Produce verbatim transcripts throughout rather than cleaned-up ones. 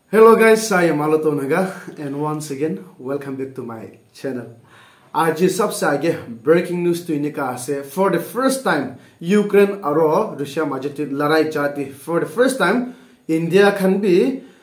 Hello guys, I am Aloto Naga and once again welcome back to my channel. आज सबसे आगे breaking news to इनका से for the first time Ukraine और Russia मध्य लड़ाई जाती for the first time India can be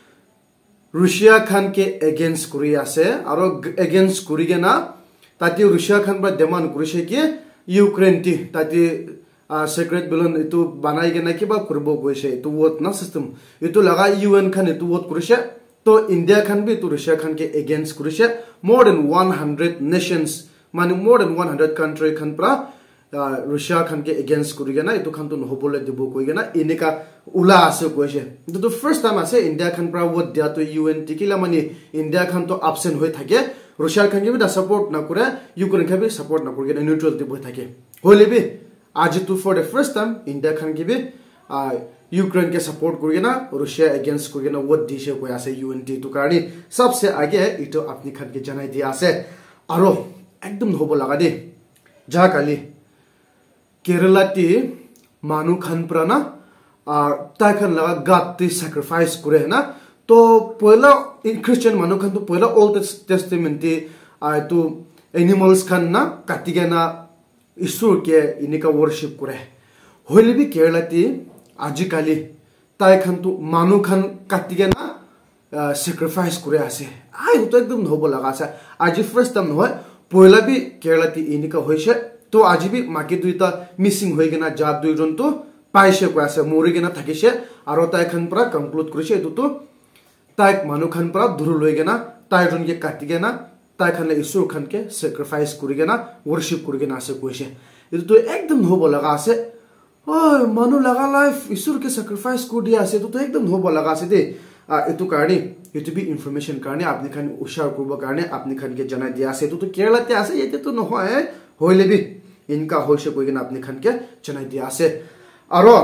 Russia can K against Korea से और against Korea ना ताकि Russia can पर demand कुरिशे के Ukraine टी ताकि secret balloon itu banai ke nak kiba kurbo kuishe itu vote na system itu laga U N kan itu vote kurishe to India kan bi itu Russia kan ke against kurishe more than one hundred nations mani more than one hundred country kan pra Russia kan ke against kuriga na itu kan to no hobole dibo kuiga na inika ula ase kuishe itu to first time ase India kan pra vote dia to U N tikila mani India kan to absent hoi thake Russia kan ke bi da support na kure Ukraine kan bi support na kurge neutral dibo thake hole bi आज तो for the first time India Khan की भी Ukraine के support करेंगे ना Russia against करेंगे ना वो दिशे को ऐसे यूएनटी तो करनी सबसे आगे इतो अपनी खान के जनाई दिया से आरो एकदम होबो लगा दे जहाँ काली केरला टी मानु खान पर ना ताकन लगा गाती सैक्रिफाइस करे है ना तो पहला क्रिश्चियन मानु खान तो पहला ओल्ड टेस्टामेंट टी तो एनिमल्स खान ना काटिगे ना ईश्वर के इनका वर्शिप करे होले भी केरला ती आजिकाली ताई खान तो मानु खान काटिगे ना सैक्रिफाइस करे आसे आई तो एकदम होबो लगा आसे आज फर्स्ट टाइम होय पहला भी केरला ती इनका होइसे तो आज भी माके दुइता मिसिंग होइगे ना जाब दुइ जन तो पाइसे को आसे मोरिगे ना थाकिसे आरो ताई खान परा कंक्लूड करिसे एतु तो ताई मानु खान परा दुरु लइगे ना ताई जन के काटिगे ना ताई खान ले ईश्वर खान के सैक्रिफाइस करिगे ना वर्शिप करिगे ना से कोइसे इतो तो एकदम होबो लगा आसे ओय मानु लगा लाइफ ईश्वर के सैक्रिफाइस को दिया से तो तो एकदम होबो लगा आसे दे इतो कारणी इतो भी इंफॉर्मेशन कारणे आपने खान उशार करबो कारणे आपने खान के जना दिया से तो तो केरला ते आसे ये तो न होय होइले भी इनका होइसे कोइगे ना आपने खान के जना दिया से आरो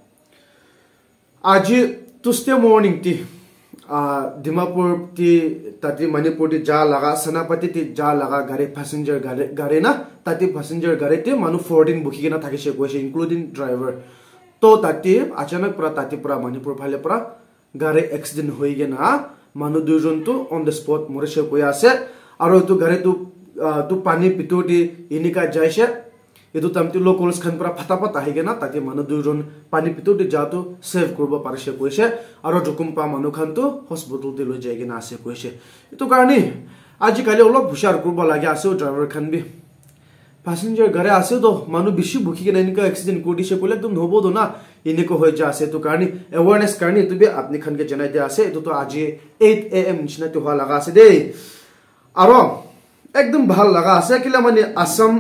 आज तुस्ते मॉर्निंग टी दिमापुर ती ताती मणिपुर ती जा लगा सनापति ती जा लगा गाड़ी पैसेंजर गाड़ी गाड़ी ना ताती पैसेंजर गाड़ी ती मानु फोर्टीन बुकी के ना थाके से कोई इंक्लूडिंग ड्राइवर तो ताती अचानक पूरा ताती पूरा मणिपुर फाले पूरा गाड़ी एक्सीडेंट होई गे ना मानु दुजन तो ऑन द स्पॉट मरे से कोई आसे और तो गाड़ी तो तो पानी पितोटी इनिका जायसे इतो तमति लोकल्स खान पूरा फटाफट आहिगे ना ताकि मानु दुजन पानी पितोटी जातो सेव करबो पारसे कोइसे आरो जुकुमपा मानु खान तो हॉस्पिटल ते लय जायगे ना आसे कोइसे इतो कारणी आज काले ओलो हुशार करबो लागे आसे ड्राइवर खान भी पैसेंजर घरे आसे तो मानु बिशी भुकी के इनका एक्सीडेंट कोडिसे कोले तुम होबो दो ना इनको होय जासे तो कारणी अवेयरनेस कारणी तो भी आपने खान के जनाय दे आसे इतो तो आज eight A M निचना तो हुआ लगा आसे दे आरो एकदम ভাল लगा आसे किला माने असम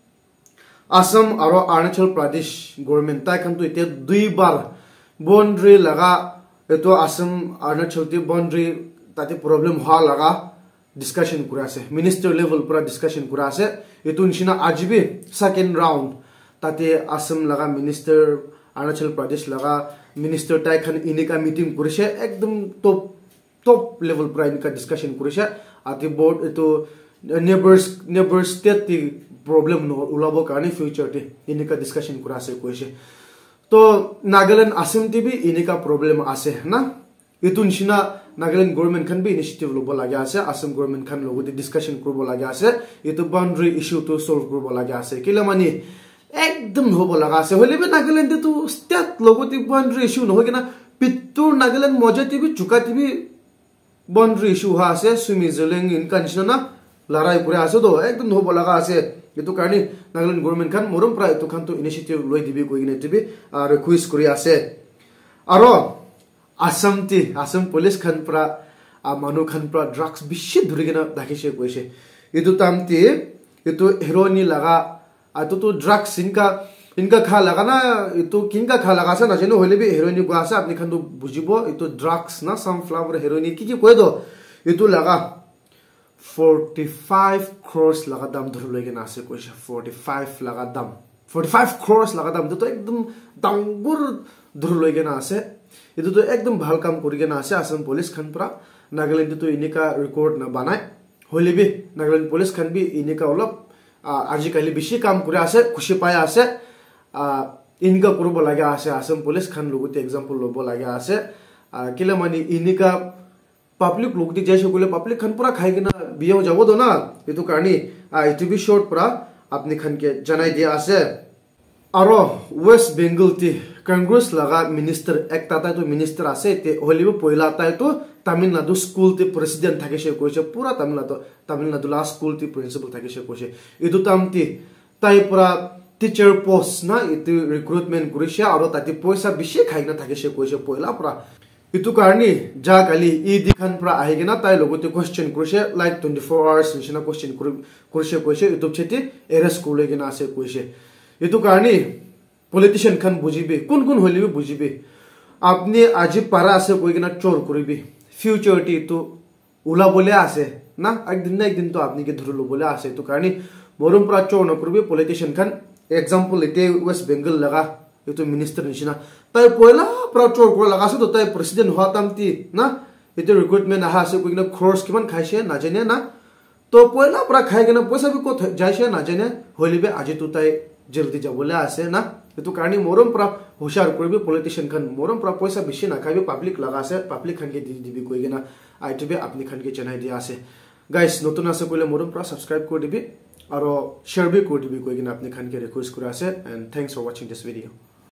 असम और अरुणाचल प्रदेश गवर्नमेंट ताई खान तो इते दुई बार बाउंड्री लगा तो असम अरुणाचल ती बाउंड्री ताते प्रॉब्लम हा लगा डिस्कशन कुरा से मिनिस्टर लेवल पूरा डिस्कशन कुरा से इतो निशिना आज भी सेकंड राउंड ताते असम लगा मिनिस्टर अरुणाचल प्रदेश लगा मिनिस्टर ताई खान इनका मीटिंग कुरिसे एकदम टॉप टॉप लेवल पूरा इनका डिस्कशन कुरिसे आते बोर्ड तो नेबर्स नेबर स्टेट ती प्रॉब्लम नो उलाबो कारणे फ्यूचर ती इनका डिस्कशन कुरा से कोइसे तो नागालैंड असम ती भी इनका प्रॉब्लम आसे ना इतुनसिना नागालैंड गवर्नमेंट खान भी इनिशिएटिव लोबो लागे आसे असम गवर्नमेंट खान लोगो डिस्कशन करबो लागे आसे इतो बाउंड्री इशू तो सॉल्व करबो लागे आसे किला मानी एकदम होबो लागा आसे होले बे नागालैंड तो स्टेट लोगो ती बाउंड्री इशू न होगेना पित्तूर नागालैंड मजती भी चुकाती भी बाउंड्री इशू हा आसे सुमिजलेंग इनका निशना ना लड़ाई पूरे आसे तो एकदम होबो लागा आसे ये तो कारणी नागालैंड गवर्नमेंट खान मोरम प्राय तो खान तो इनिशिएटिव लय दिबि कोइने तिबि रिक्वेस्ट करि आसे आरो असम ती असम पुलिस खान प्रा मानु खान प्रा ड्रग्स बिशि धुरिगेना दाखिसे कोइसे इतो तामती इतो हेरोनी लगा आतो तो ड्रग्स इनका इनका खा लगा ना इतो किनका खा लगा सा ना जेनो होले भी हेरोनी को आसे अपने खान तो बुझिबो इतो ड्रग्स ना सनफ्लावर हेरोनी की की कोइ दो इतो लगा forty-five crores लगा दाम धरु लगे ना से कोई forty-five लगा दाम forty-five crores लगा दाम तो एकदम दांगुर धरु लगे ना से इतो तो एकदम ভাল काम करिगे ना से असम पुलिस खान परा नागालैंड तो इनेका रिकॉर्ड ना बनाय होले भी नागालैंड पुलिस खान भी इनेका ओलप आज काली बेसी काम करे आसे खुशी पाय आसे इनका करबो लागे आसे असम पुलिस खान लोगोते एग्जांपल लोबो लागे आसे किला मानी इनेका পাব্লিক লোক দি যাইছে কইলে পাব্লিক খান পুরা খাই কিনা বিয়ে যাব দো না এটু কারণে আইটিভি শর্ট পুরা আপনি খানকে জানাই দিয়া আছে আরো ওয়েস্ট বেঙ্গল তি কংগ্রেস লাগা মিনিস্টার একটা তাই তো মিনিস্টার আছে তে হলিব পয়লা তাই তো তামিলনাডু স্কুল তি প্রেসিডেন্ট থাকে সে কইছে পুরা তামিলনাডু তামিলনাডু লা স্কুল তি প্রিন্সিপাল থাকে সে কইছে এটু তামতি তাই পুরা টিচার পোস্ট না এটু রিক্রুটমেন্ট করিছে আর তাতে পয়সা বেশি খাই না থাকে সে কইছে পয়লা পুরা ইতু কারণে যা কালি ই দিখান পুরা আহি না তাই লগতে কোশ্চেন করিছে লাইক টুয়েন্টি ফোর আওয়ার্স নিচিনা কোশ্চেন করিছে কইছে ইউটিউব চেতি এরেস্ট করলে কিনা আছে কইছে ইতু কারণে পলিটিশিয়ান খান বুঝিবে কোন কোন হলিবে বুঝিবে আপনি আজি পারা আছে কই কিনা চোর করিবে ফিউচারটি তো উলা বলে আছে না একদিন না একদিন তো আপনি কে ধরলো বলে আছে ইতু কারণে মরম পুরা চোর ন করবে পলিটিশিয়ান খান এক্সাম্পল এতে ওয়েস্ট বেঙ্গল লাগা ইতু মিনিস্টার নিচিনা তাই পয়লা পুরা চোর করে লাগাছে তো তাই প্রেসিডেন্ট হওয়া তামতি না ইতু রিক্রুটমেন্ট আহা আছে কই কিনা খরচ কিমান খাইছে না জানে না তো পয়লা পুরা খাই কিনা পয়সা বি কত যাইছে না জানে হলিবে আজি তো তাই জলদি যাবলে আছে না এটু কারণে মরম পুরা হুশার করবি পলিটিশিয়ান খান মরম পুরা পয়সা বেশি না খাইবে পাবলিক লাগা আছে পাবলিক খানকে দি দিবি কই কিনা আইটিভি আপনি খানকে জানাই দিয়া আছে গাইস নতুন আছে কইলে মরম পুরা সাবস্ক্রাইব করে দিবি আর শেয়ার বি করে দিবি কই কিনা আপনি খানকে রিকোয়েস্ট করে আছে and thanks for watching this video